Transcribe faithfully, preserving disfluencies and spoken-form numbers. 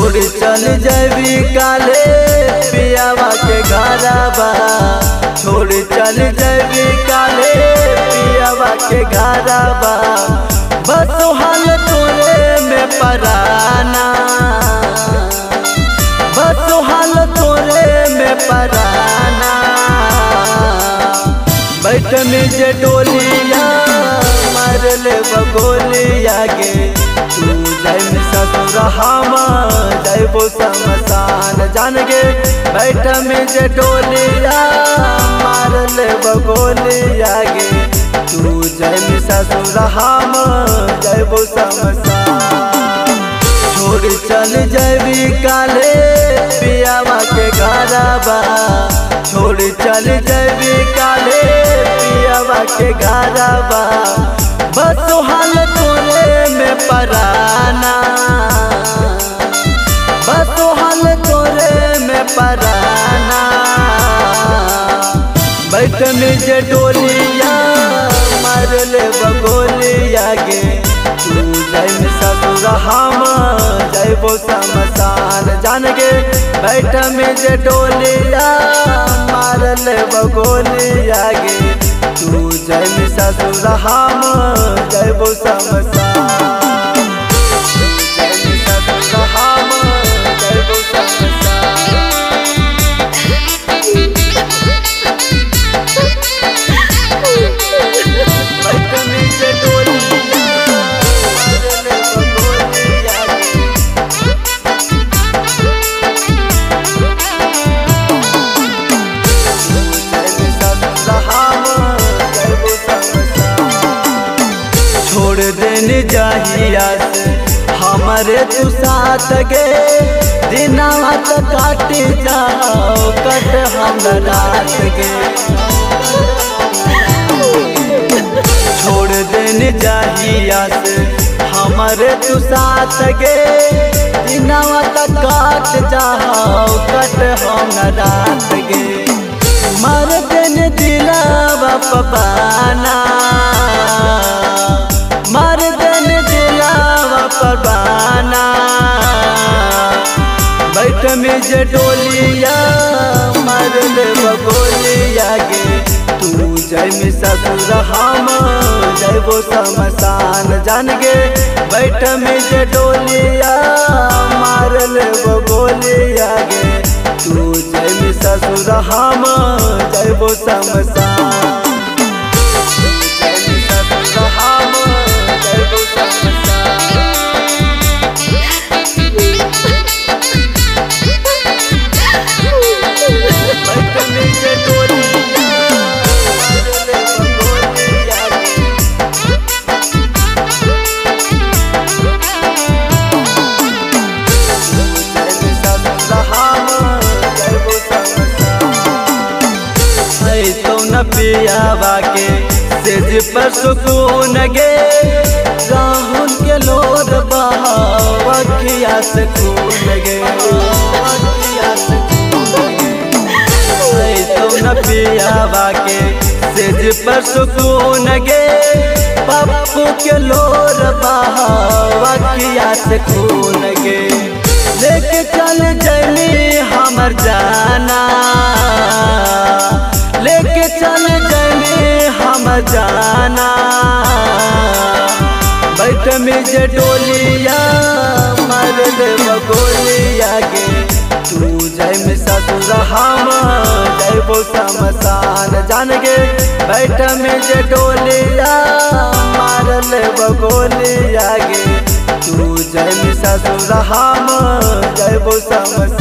छोड़ चल जाबी काले पियावा के घरवा, छोड़ चल जाबी काले पियावा के घरवा। बस हाल तोरे में पराना, बस हाल तोरे में पराना। बैठ में जे डोलिया मार ले बगोलिया गे, तू जाइम ससुर हम जाइबो शमशान जान गे। बैठ में जे डोलिया मार ले बगोलिया गे, तू जाइम ससुर हम जाइबो शमशान। छोड़ चल जाबी काले पियावा के घरवा, छोड़ चल जाबी काले पियावा के घरवा। बस हाल तोरे में पराना, बस हाल तोरे में पराना। बैठ में जे डोलिया मार ले बगोलिया गे, तू जाइम ससुर हम जाइबो शमशान जान गे। बैठ में जे डोलिया मार ले बगोलिया गे, तू जाइम ससुर हम जाइबो शमशान। छोड़ देने जाहिया से हमारे तू साथ गे, दिनवा तो काट जाओ कट हम रात गे। छोड़ देने जाहिया से हमारे तू साथ गे, दिनवा तो काट जाओ कट हम रात गे। मर देने दिलावा पबाना, मर देने दिलावा पबाना। बैठ में जे डोलिया मार ले बगोलिया गे, तू जाइम ससुर हम जाइबो शमशान जान गे। बैठ में जे डोलिया मार ले बगोलिया गे, तू जाइम ससुर हम जाइबो शमशान। पियावा के सेज पर सुकून गे, राहुल के लोर बहावखिया से खून गे। तो न पियावा के सेज पर सुकून गे, पप्पू के लोर बहावखिया से खून गे। लेके चल जली हमर जाना, लेके चल जली हम जाना। बैठ में जे डोलिया मार ले बगोलिया गे, तू जाइम ससुर हम जाइबो शमशान जान गे। बैठ में जे डोलिया मार ले बगोलिया गे, तू जाइम ससुर हम जाइबो शमशान।